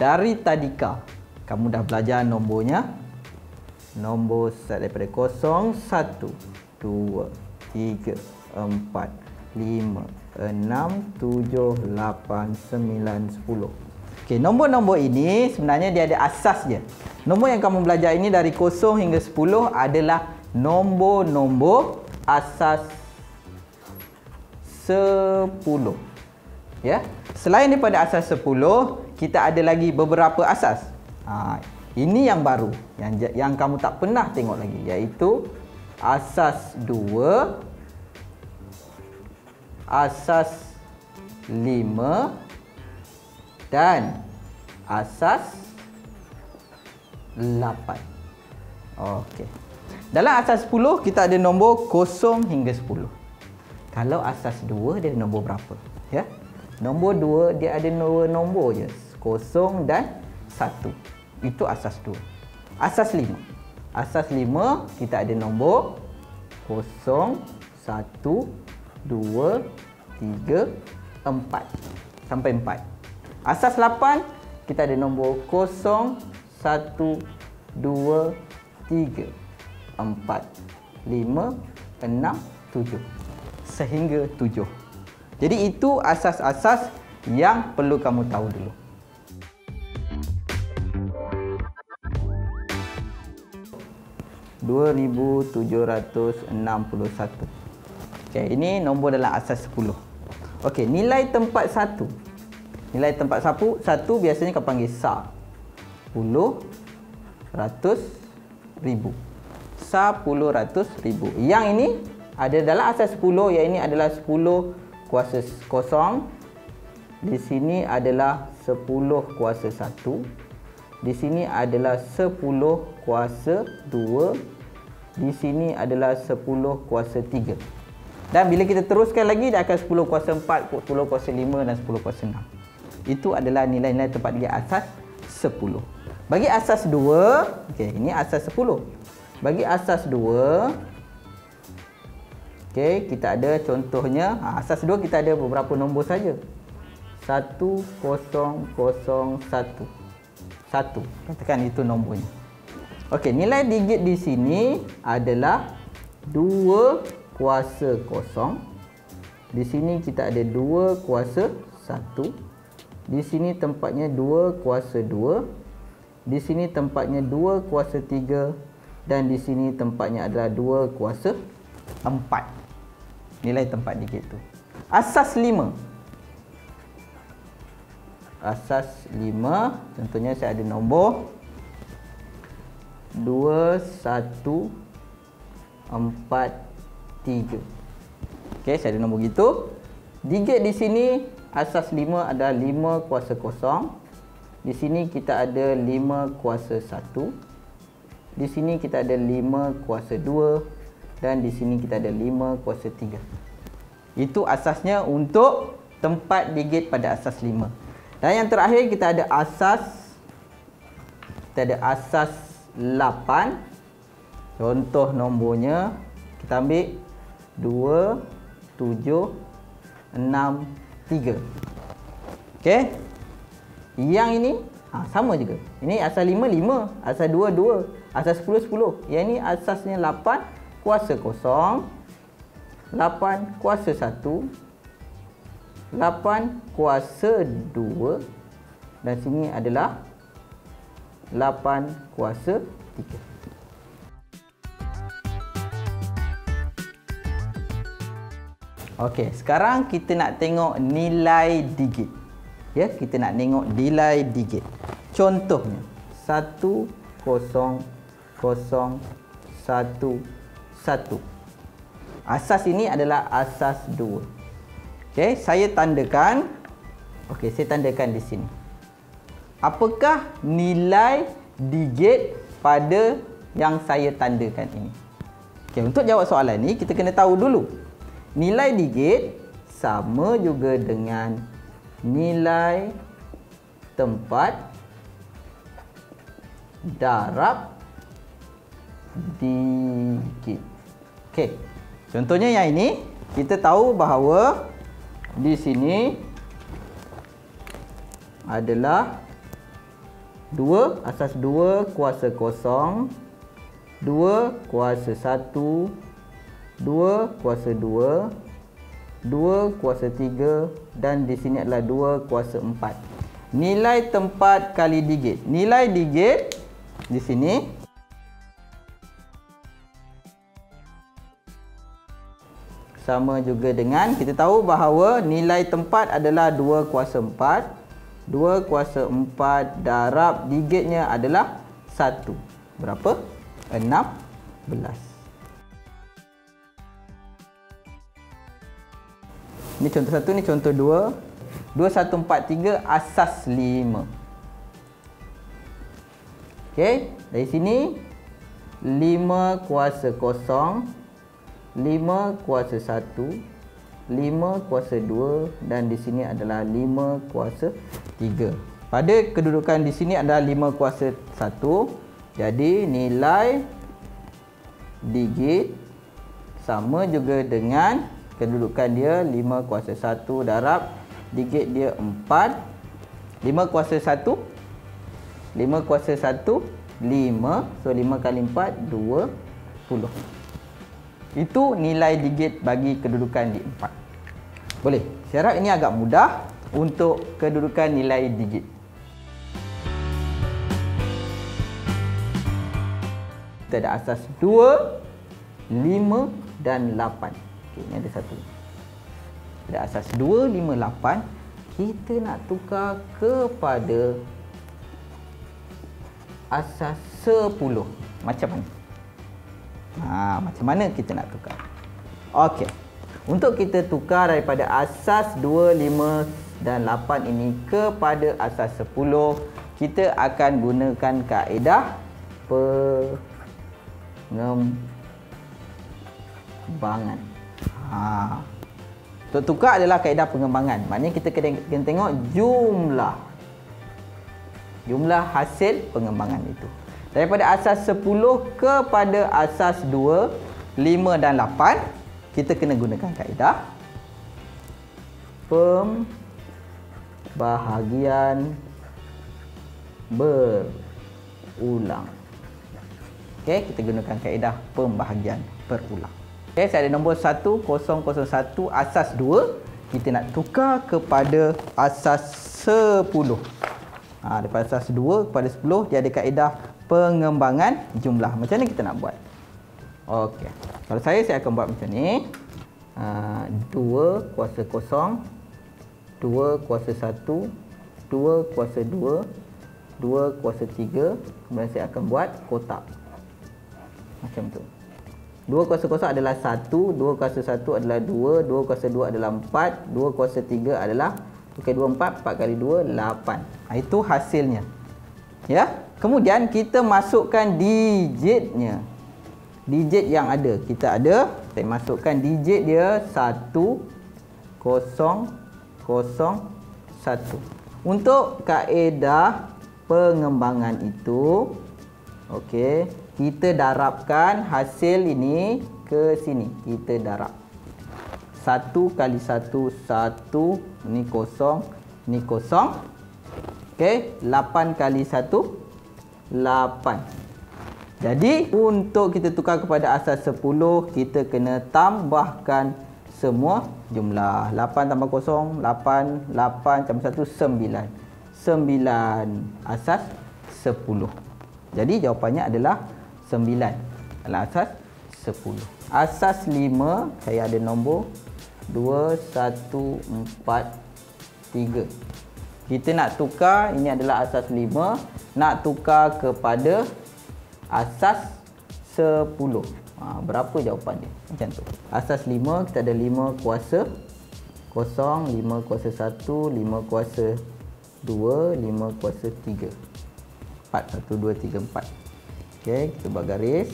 Dari tadika, kamu dah belajar nombornya. Nombor daripada 0, 1, 2, 3, 4, 5, 6, 7, 8, 9, 10. Okey, nombor-nombor ini sebenarnya dia ada asas je. Nombor yang kamu belajar ini dari 0 hingga 10 adalah nombor-nombor asas 10. Ya. Selain daripada asas 10, kita ada lagi beberapa asas. Ini yang baru, yang kamu tak pernah tengok lagi, iaitu asas 2, asas 5 dan asas 8. Okey. Dalam asas 10 kita ada nombor 0 hingga 10. Kalau asas 2 dia ada nombor berapa? Ya. Nombor 2 dia ada nombor je, 0 dan 1. Itu asas 2. Asas 5. Asas 5 kita ada nombor 0, 1, 2, 3, 4 sampai 4. Asas 8 kita ada nombor 0, 1, 2, 3, 4, 5, 6, 7 sehingga 7. Jadi itu asas-asas yang perlu kamu tahu dulu. (2761). Okey, ini nombor dalam asas 10. Okey, nilai tempat 1. Nilai tempat 1 biasanya kau panggil SAR. 10, ratus, ribu. SAR 10, ratus, ribu. Yang ini ada dalam asas 10, yang ini adalah 10 kuasa 0. Di sini adalah 10 kuasa 1. Di sini adalah 10 kuasa 2. Di sini adalah 10 kuasa 3. Dan bila kita teruskan lagi, dia akan 10 kuasa 4, 10 kuasa 5 dan 10 kuasa 6. Itu adalah nilai-nilai tempat dia asas 10. Bagi asas 2, okey, ini asas 10. Bagi asas 2, okey, kita ada contohnya. Asas 2 kita ada beberapa nombor saja. 1, 0, 0, 1. 1. Katakan itu nombornya. Okey, nilai digit di sini adalah 2 kuasa 0. Di sini kita ada 2 kuasa 1. Di sini tempatnya 2 kuasa 2. Di sini tempatnya 2 kuasa 3. Dan di sini tempatnya adalah 2 kuasa 4. Nilai tempat digit tu. Asas 5. Asas 5, contohnya saya ada nombor 2, 1, 4, 3. Okey, saya ada nombor gitu. Digit di sini asas 5 adalah 5 kuasa 0. Di sini kita ada 5 kuasa 1. Di sini kita ada 5 kuasa 2 dan di sini kita ada 5 kuasa 3. Itu asasnya untuk tempat digit pada asas 5. Dan yang terakhir kita ada asas 8. Contoh nombornya kita ambil 2, 7, 6, 3. Okey. Yang ini sama juga. Ini asas 5, 5. Asas 2, 2. Asas 10, 10. Yang ini asasnya 8 kuasa 0. 8 kuasa 1. 8 kuasa 2. Dan sini adalah 8 kuasa 3. Okey, sekarang kita nak tengok nilai digit. Ya, kita nak tengok nilai digit. Contohnya 1, 0, 0, 1, 1. Asas ini adalah asas 2. Okey, saya tandakan. Okey, saya tandakan di sini. Apakah nilai digit pada yang saya tandakan ini? Okey, untuk jawab soalan ni kita kena tahu dulu. Nilai digit sama juga dengan nilai tempat darab digit. Okey. Contohnya yang ini, kita tahu bahawa di sini adalah 2, asas 2 kuasa kosong, 2 kuasa 1, 2 kuasa 2, 2 kuasa 3 dan di sini adalah 2 kuasa 4. Nilai tempat kali digit. Nilai digit di sini sama juga dengan kita tahu bahawa nilai tempat adalah 2 kuasa 4. 2 kuasa 4 darab digitnya adalah 1. Berapa? 16. Ini contoh 1, ni contoh 2. 2, 1, 4, 3 asas 5. Okey, dari sini 5 kuasa kosong, 5 kuasa 1, 5 kuasa 2 dan di sini adalah 5 kuasa 3. Pada kedudukan di sini adalah 5 kuasa 1. Jadi nilai digit sama juga dengan kedudukan dia 5 kuasa 1 darab digit dia 4. 5 kuasa 1, 5 kuasa 1, 5. So 5 kali 4, 20. Itu nilai digit bagi kedudukan di 4. Boleh. Saya harap ini agak mudah untuk kedudukan nilai digit. Kita ada asas 2, 5 dan 8. Okey, ini ada satu. Ada asas 2, 5, 8. Kita nak tukar kepada asas 10. Macam mana? Macam mana kita nak tukar? Okey. Untuk kita tukar daripada asas 2, 5 dan 8 ini kepada asas 10, kita akan gunakan kaedah pengembangan. Untuk tukar adalah kaedah pengembangan. Maknanya kita kena tengok jumlah hasil pengembangan itu. Daripada asas 10 kepada asas 2, 5 dan 8, kita kena gunakan kaedah pembahagian berulang. Okey, kita gunakan kaedah pembahagian berulang. Okey, saya ada nombor 1001 asas 2. Kita nak tukar kepada asas 10. Daripada asas 2 kepada 10, dia ada kaedah pengembangan jumlah. Macam mana kita nak buat? Okey. Kalau saya akan buat macam ni. 2 kuasa kosong, 2 kuasa 1, 2 kuasa 2, 2 kuasa 3. Kemudian saya akan buat kotak. Macam tu. 2 kuasa kosong adalah 1, 2 kuasa 1 adalah 2, 2 kuasa 2 adalah 4, 2 kuasa 3 adalah 2, 4, 4 kali 2, 8. Itu hasilnya. Ya. Kemudian kita masukkan digitnya. Digit yang ada. Saya masukkan digit dia 1, 0, 0, 1. Untuk kaedah pengembangan itu, okey, kita darabkan hasil ini ke sini. Kita darab. 1 kali 1, 1. Ini kosong. Ini kosong. Okey, 8 kali 1, 8. Jadi, untuk kita tukar kepada asas 10, kita kena tambahkan semua jumlah. 8 tambah 0, 8. 8 tambah 1, 9. 9 asas 10. Jadi, jawapannya adalah 9. Adalah asas 10. Asas 5, saya ada nombor 2, 1, 4, 3. Kita nak tukar, ini adalah asas 5. Nak tukar kepada asas 10. Berapa jawapan dia? Macam tu. Asas 5, kita ada 5 kuasa 0, 5 kuasa 1, 5 kuasa 2, 5 kuasa 3. 4, 1, 2, 3, 4. Okey, kita buat garis.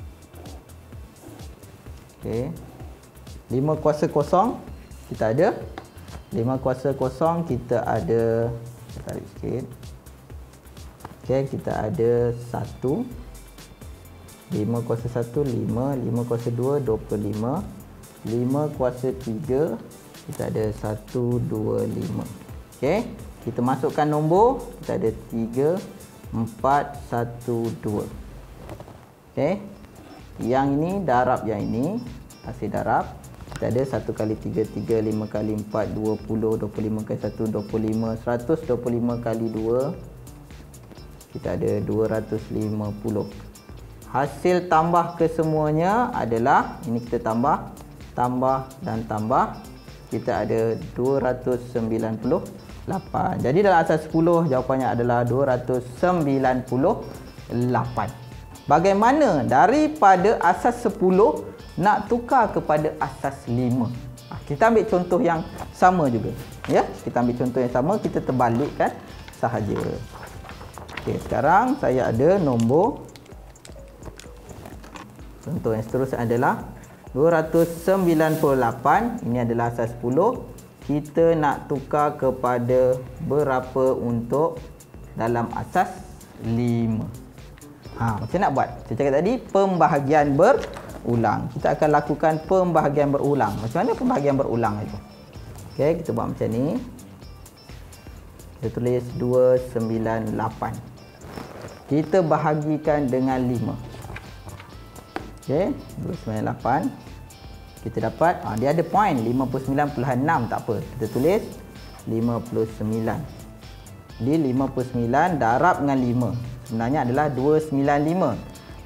Okey. 5 kuasa 0, kita ada. 5 kuasa 0, kita ada. Kita tarik sikit. Okey, kita ada 1. 5 kuasa 1, 5. 5 kuasa 2, 25. 5 kuasa 3, kita ada 1, 2, 5. Okey, kita masukkan nombor. Kita ada 3, 412. Okey. Yang ini darab yang ini, hasil darab. Kita ada 1 kali 3, 3, 5 kali 4, 20, 25 kali 1, 25, 125 kali 2. Kita ada 250. Hasil tambah kesemuanya adalah, ini kita tambah dan tambah. Kita ada 298. Jadi dalam asas 10 jawapannya adalah 298. Bagaimana daripada asas 10 nak tukar kepada asas 5? Kita ambil contoh yang sama juga. Ya, kita ambil contoh yang sama, kita terbalikkan sahaja. Okey, sekarang saya ada nombor. Contoh yang seterusnya adalah 298. Ini adalah asas 10. Kita nak tukar kepada berapa untuk dalam asas 5? Macam nak buat? Saya cakap tadi, pembahagian berulang. Kita akan lakukan pembahagian berulang. Macam mana pembahagian berulang itu? Okey, kita buat macam ni. Kita tulis 298. Kita bahagikan dengan 5. Okey, 298. Kita dapat, dia ada point 59.6, tak apa. Kita tulis 59. Jadi 59 darab dengan 5. Sebenarnya adalah 295.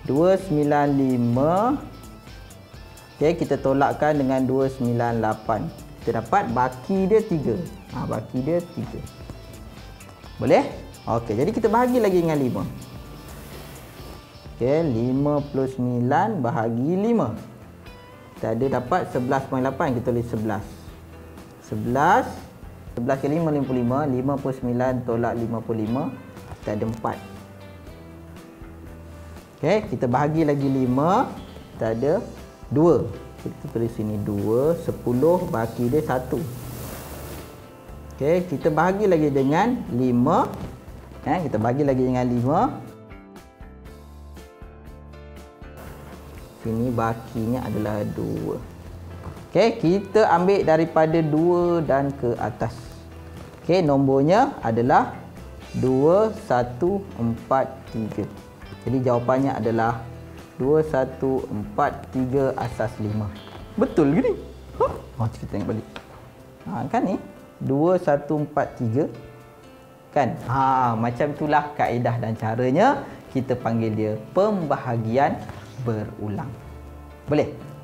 295. Okey, kita tolakkan dengan 298. Kita dapat baki dia 3. Baki dia 3. Boleh? Okey, jadi kita bahagi lagi dengan 5. Okey, 59 bahagi 5. Kita ada dapat 11.8. Kita tulis 11. 11 kali 5, 55. 59 tolak 55. Kita ada 4. Okey, kita bahagi lagi 5. Kita ada 2. Kita tulis sini 2. 10 baki dia 1. Okey, kita bahagi lagi dengan 5. Kita bahagi lagi dengan 5. Sini bakinya adalah 2. Okey, kita ambil daripada 2 dan ke atas. Okey, nombornya adalah 2143. Jadi jawapannya adalah 2143 asas 5. Betul ke ni? Kita tengok balik. Kan ni 2143 kan? Macam itulah kaedah dan caranya kita panggil dia pembahagian berulang. Boleh?